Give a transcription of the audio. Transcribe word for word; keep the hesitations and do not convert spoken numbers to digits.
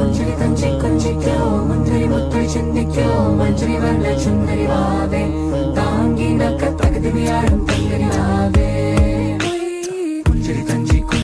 പുഞ്ചിരി തഞ്ചി കൊഞ്ചിക്കോ മുന്തിരി മുത്തിരി ചിന്തിക്കോ മഞ്ചരി വല്ല ചുന്ദരി വാവേ താങ്കിനൊക്കെ പ്രകൃതിയാടും പെങ്കരി വാവേ